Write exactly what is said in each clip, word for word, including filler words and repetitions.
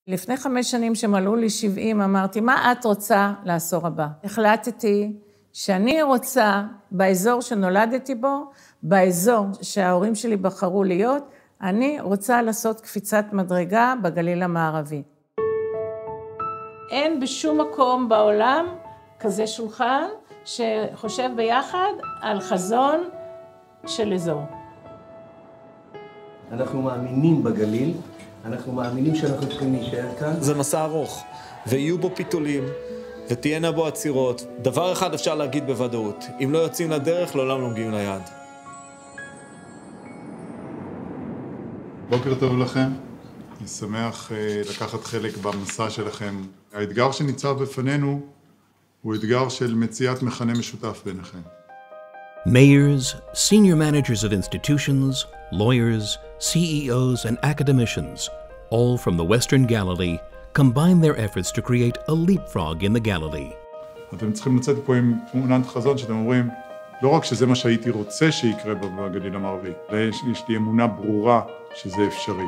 לפני חמש שנים שמלאו לי שבעים, אמרתי, מה את רוצה לעשור הבא? החלטתי שאני רוצה, באזור שנולדתי בו, באזור שההורים שלי בחרו להיות, אני רוצה לעשות קפיצת מדרגה בגליל המערבי. אין בשום מקום בעולם כזה שולחן שחושב ביחד על חזון של אזור. אנחנו מאמינים בגליל, אנחנו מאמינים שאנחנו יכולים להישאר כאן. זה מסע ארוך, ויהיו בו פיתולים, ותהיינה בו עצירות. דבר אחד אפשר להגיד בוודאות, אם לא יוצאים לדרך, לעולם לא מגיעים ליעד. בוקר טוב לכם, אני שמח לקחת חלק במסע שלכם. האתגר שניצב בפנינו הוא אתגר של מציאת מכנה משותף ביניכם. Mayors, senior managers of institutions, lawyers, C E Os, and academicians, all from the Western Galilee, combine their efforts to create a leapfrog in the Galilee. אתם צריכים לצאת פה עם תמונת חזון שאתם אומרים, לא רק שזה מה שהייתי רוצה שיקרה בגליל המערבי, אלא יש לי אמונה ברורה שזה אפשרי.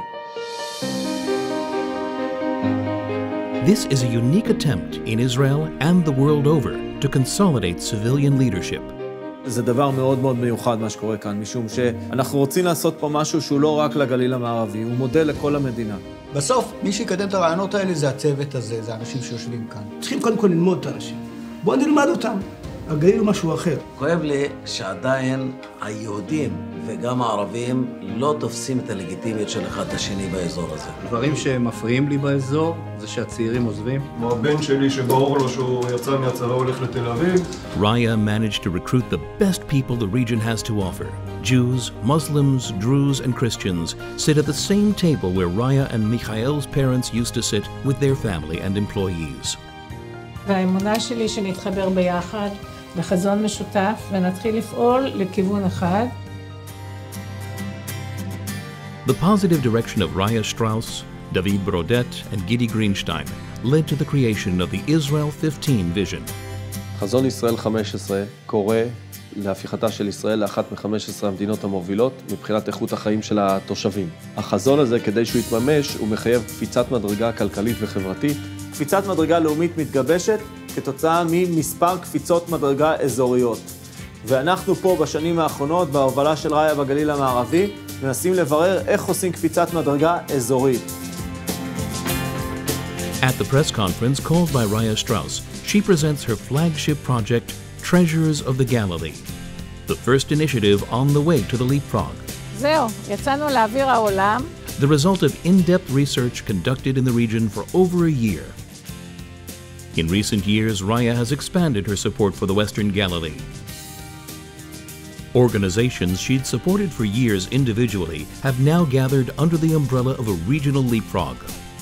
This is a unique attempt in Israel and the world over to consolidate civilian leadership. זה דבר מאוד מאוד מיוחד מה שקורה כאן, משום שאנחנו רוצים לעשות פה משהו שהוא לא רק לגליל המערבי, הוא מודל לכל המדינה. בסוף, מי שיקדם את הרעיונות האלה זה הצוות הזה, זה האנשים שיושבים כאן. צריכים קודם כל ללמוד את האנשים. בואו נלמד אותם. הגליל הוא משהו אחר. כואב לי שעדיין היהודים וגם הערבים לא תופסים את הלגיטימיות של אחד השני באזור הזה. דברים שמפריעים לי באזור זה שהצעירים עוזבים. כמו הבן שלי שברור לו שהוא יצא מהצבא הולך לתל אביב. Raya managed to recruit the best people the region has to offer. Jews, Muslims, Druze, and Christians sit at the same table where Raya and Michael's parents used to sit with their family and employees. והאמונה שלי שנתחבר ביחד בחזון משותף ונתחיל לפעול לכיוון אחד. The positive direction of Raya Strauss, David Brodet, and Gidi Greenstein led to the creation of the Israel fifteen vision. חזון ישראל חמש עשרה קורא להפיכתה של ישראל לאחת מ-חמש עשרה המדינות המובילות מבחינת איכות החיים של התושבים. החזון הזה, כדי שהוא יתממש, הוא מחייב קפיצת מדרגה כלכלית וחברתית. קפיצת מדרגה לאומית מתגבשת כתוצאה ממספר קפיצות מדרגה אזוריות. ואנחנו פה בשנים האחרונות, בהובלה של ראיה בגליל המערבי, מנסים לברר איך עושים קפיצת מדרגה אזורית. At the press conference called by Raya Strauss, she presents her flagship project, Treasures of the Galilee, the first initiative on the way to the leapfrog. זהו, יצאנו לאוויר העולם. The result of in-depth research conducted in the region for over a year. In recent years, Raya has expanded her support for the Western Galilee. Organizations she'd supported for years individually have now gathered under the umbrella of a regional leapfrog.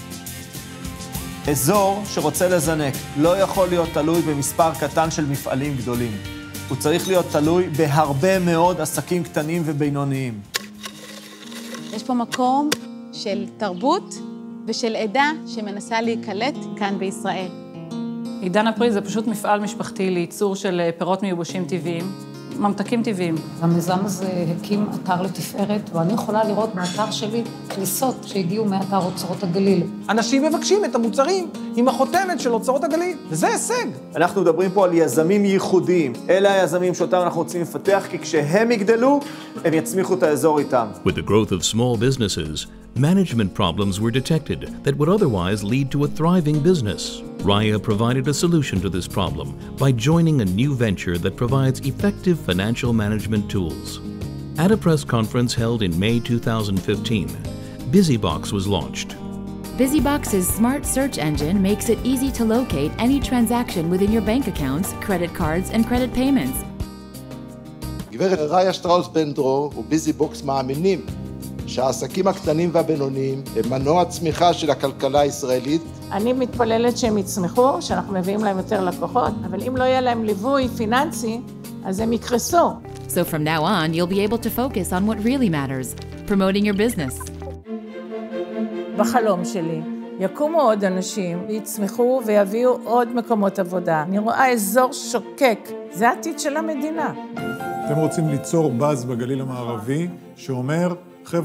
אזור שרוצה לזנק לא יכול להיות תלוי במספר קטן של מפעלים גדולים. הוא צריך להיות תלוי בהרבה מאוד עסקים קטנים ובינוניים. יש פה מקום של תרבות ושל עדה שמנסה להיקלט כאן בישראל. עידן הפרי זה פשוט מפעל משפחתי לייצור של פירות מיובשים טבעיים, ממתקים טבעיים. המיזם הזה הקים אתר לתפארת, ואני יכולה לראות באתר שלי כניסות שהגיעו מאתר אוצרות הגליל. אנשים מבקשים את המוצרים עם החותמת של אוצרות הגליל, וזה הישג. אנחנו מדברים פה על יזמים ייחודיים. אלה היזמים שאותם אנחנו רוצים לפתח, כי כשהם יגדלו, הם יצמיחו את האזור איתם. With the growth of small businesses, management problems were detected that would otherwise lead to a thriving business. Raya provided a solution to this problem by joining a new venture that provides effective financial management tools. At a press conference held in May two thousand fifteen, BusyBox was launched. BusyBox's smart search engine makes it easy to locate any transaction within your bank accounts, credit cards, and credit payments. גברת ראיה שטראוס בן דרור וביזיבוקס מאמינים שהעסקים הקטנים והבינוניים הם מנוע צמיחה של הכלכלה הישראלית. אני מתפללת שהם יצמחו, שאנחנו מביאים להם יותר לקוחות, אבל אם לא יהיה להם ליווי פיננסי, אז הם יקרסו. So from now on, you'll be able to focus on what really matters, promoting your business. בחלום שלי, יקומו עוד אנשים ויצמחו ויביאו עוד מקומות עבודה. אני רואה אזור שוקק, זה העתיד של המדינה. אתם רוצים ליצור באז בגליל המערבי שאומר, חבר'ה,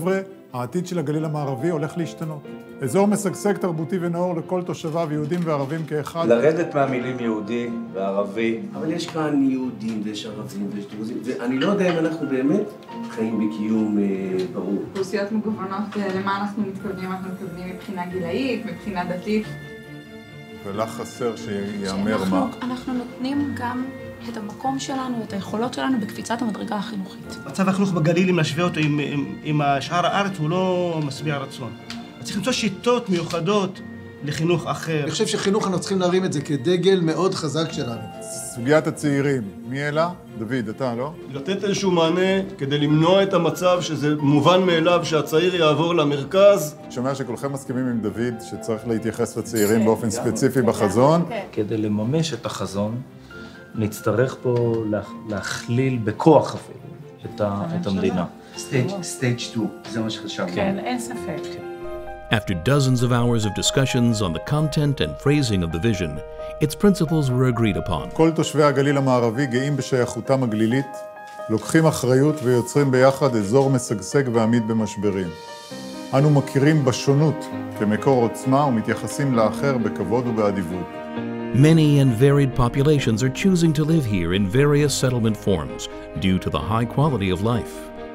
העתיד של הגליל המערבי הולך להשתנות. אזור משגשג תרבותי ונאור לכל תושביו, יהודים וערבים כאחד. לרדת מהמילים יהודי וערבי. אבל יש כאן יהודים ויש ערבים ויש דרוזים, ואני לא יודע אם אנחנו באמת חיים בקיום אה, ברור. אוכלוסיות מגוונות, למה אנחנו מתכוונים? אנחנו מתכוונים מבחינה גילאית, מבחינה דתית. ולך חסר שיאמר מה? אנחנו נותנים גם את המקום שלנו, את היכולות שלנו בקפיצת המדרגה החינוכית. מצב החינוך בגליל, אם נשווה אותו עם, עם, עם שאר הארץ, הוא לא משביע רצון. צריך למצוא שיטות מיוחדות לחינוך אחר. אני חושב שחינוך אנחנו צריכים להרים את זה כדגל מאוד חזק שלנו. סוגיית הצעירים, מי אלה? דוד, אתה, לא? לתת איזשהו מענה כדי למנוע את המצב שזה מובן מאליו שהצעיר יעבור למרכז. שומע שכולכם מסכימים עם דוד שצריך להתייחס לצעירים באופן ספציפי בחזון. כדי לממש את החזון, נצטרך פה להכליל בכוח אפילו את המדינה. סטייג' שתיים, זה מה שחשבנו. כן, אין ספק. After dozens of hours of discussions on the content and phrasing of the vision, its principles were agreed upon. כל תושבי הגליל המערבי גאים בשייכותם הגלילית, לוקחים אחריות ויוצרים ביחד אזור משגשג ועמיד במשברים. אנו מכירים בשונות כמקור עוצמה ומתייחסים לאחר בכבוד ובאדיבות. Many and varied populations are choosing to live here in various settlement forms due to the high quality of life.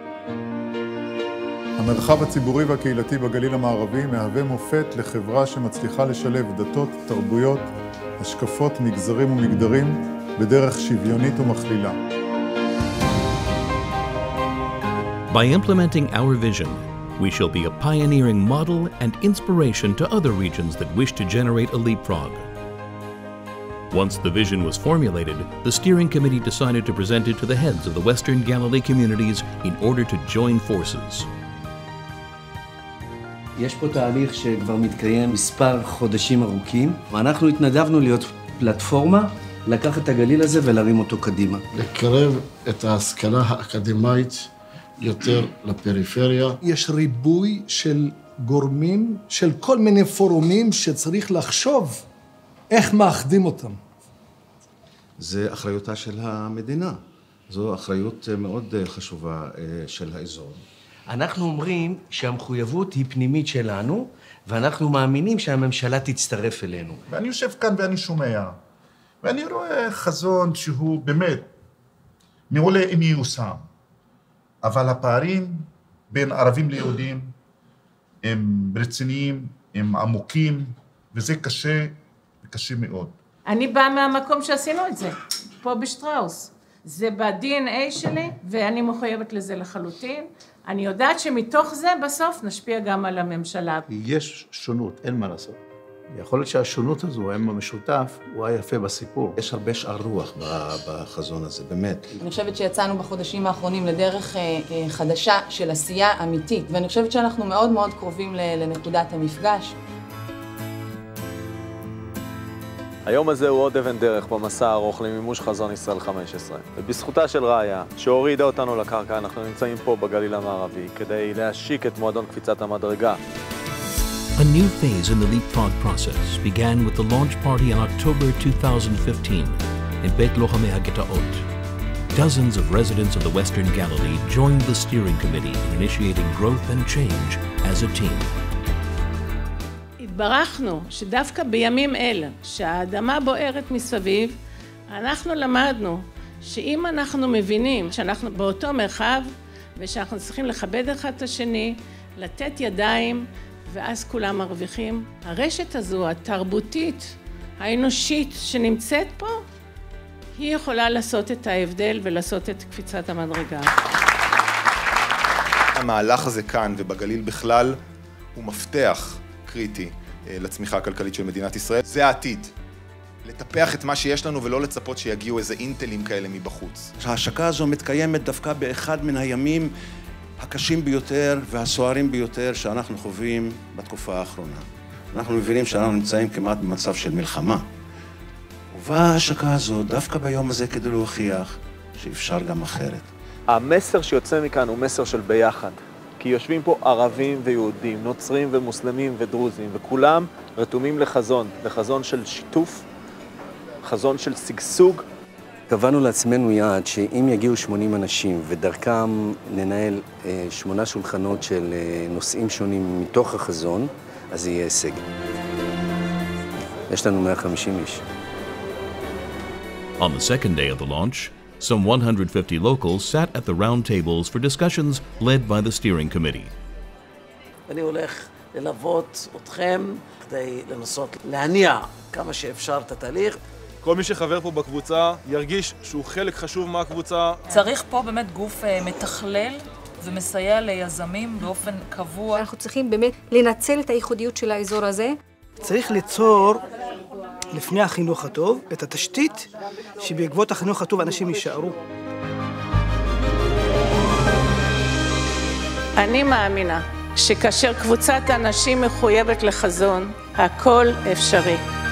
המרחב הציבורי והקהילתי בגליל המערבי מהווה מופת לחברה שמצליחה לשלב דתות, תרבויות, השקפות, מגזרים ומגדרים בדרך שוויונית ומכלילה. By implementing our vision, we shall be a pioneering model and inspiration to other regions that wish to generate a leapfrog. Once the vision was formulated, the steering committee decided to present it to the heads of the Western Galilee communities in order to join forces. יש פה תהליך שכבר מתקיים מספר חודשים ארוכים, ואנחנו התנדבנו להיות פלטפורמה, לקחת את הגליל הזה ולהרים אותו קדימה. לקרב את ההשכלה האקדמית יותר לפריפריה. יש ריבוי של גורמים, של כל מיני פורומים שצריך לחשוב איך מאחדים אותם. זה אחריותה של המדינה. זו אחריות מאוד חשובה של האזור. אנחנו אומרים שהמחויבות היא פנימית שלנו, ואנחנו מאמינים שהממשלה תצטרף אלינו. ואני יושב כאן ואני שומע, ואני רואה חזון שהוא באמת מעולה אם ייושם. אבל הפערים בין ערבים ליהודים הם רציניים, הם עמוקים, וזה קשה, וקשה מאוד. אני באה מהמקום שעשינו את זה, פה בשטראוס. זה ב-די אן איי שלי, ואני מחויבת לזה לחלוטין. אני יודעת שמתוך זה בסוף נשפיע גם על הממשלה. יש שונות, אין מה לעשות. יכול להיות שהשונות הזו, הם המשותף, הוא היה יפה בסיפור. יש הרבה שאר רוח בחזון הזה, באמת. אני חושבת שיצאנו בחודשים האחרונים לדרך חדשה של עשייה אמיתית, ואני חושבת שאנחנו מאוד מאוד קרובים לנקודת המפגש. היום הזה הוא עוד אבן דרך במסע הארוך למימוש חזון ישראל חמש עשרה. ובזכותה של ראיה, שהורידה אותנו לקרקע, אנחנו נמצאים פה בגליל המערבי, כדי להשיק את מועדון קפיצת המדרגה. A new phase in the leapfrog process began with the launch party in October two thousand fifteen in Beit Lochamei HaGetaot. Dozens of residents of the Western Galilee joined the steering committee in initiating growth and change as a team. התברכנו שדווקא בימים אלה, שהאדמה בוערת מסביב, אנחנו למדנו שאם אנחנו מבינים שאנחנו באותו מרחב, ושאנחנו צריכים לכבד אחד את השני, לתת ידיים, ואז כולם מרוויחים. הרשת הזו, התרבותית, האנושית שנמצאת פה, היא יכולה לעשות את ההבדל ולעשות את קפיצת המדרגה. המהלך הזה כאן ובגליל בכלל הוא מפתח קריטי לצמיחה הכלכלית של מדינת ישראל. זה העתיד. לטפח את מה שיש לנו ולא לצפות שיגיעו איזה אינטלים כאלה מבחוץ. ההשקה הזו מתקיימת דווקא באחד מן הימים הקשים ביותר והסוערים ביותר שאנחנו חווים בתקופה האחרונה. אנחנו מבינים שאנחנו נמצאים כמעט במצב של מלחמה. ובאה ההשקה הזו דווקא ביום הזה כדי להוכיח שאפשר גם אחרת. המסר שיוצא מכאן הוא מסר של ביחד. כי יושבים פה ערבים ויהודים, נוצרים ומוסלמים ודרוזים, וכולם רתומים לחזון, לחזון של שיתוף, חזון של שגשוג קבענו לעצמנו יעד שאם יגיעו שמונים אנשים ודרכם ננהל אה, שמונה שולחנות של אה, נושאים שונים מתוך החזון, אז זה יהיה הישג. יש לנו מאה וחמישים איש. On the second day of the launch, some one hundred fifty locals sat at the round tables for discussions led by the steering committee. אני הולך ללוות אתכם כדי לנסות להניע כמה שאפשר את התהליך. כל מי שחבר פה בקבוצה ירגיש שהוא חלק חשוב מהקבוצה. צריך פה באמת גוף מתכלל ומסייע ליזמים באופן קבוע. אנחנו צריכים באמת לנצל את הייחודיות של האזור הזה. צריך ליצור לפני החינוך הטוב את התשתית שבעקבות החינוך הטוב אנשים יישארו. אני מאמינה שכאשר קבוצת אנשים מחויבת לחזון, הכל אפשרי.